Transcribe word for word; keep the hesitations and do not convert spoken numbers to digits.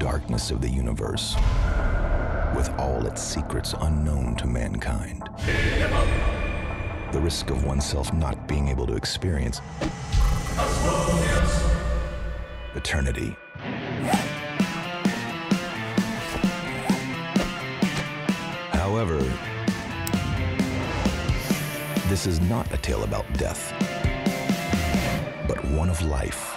darkness of the universe, with all its secrets unknown to mankind. The risk of oneself not being able to experience eternity. However, this is not a tale about death, but one of life.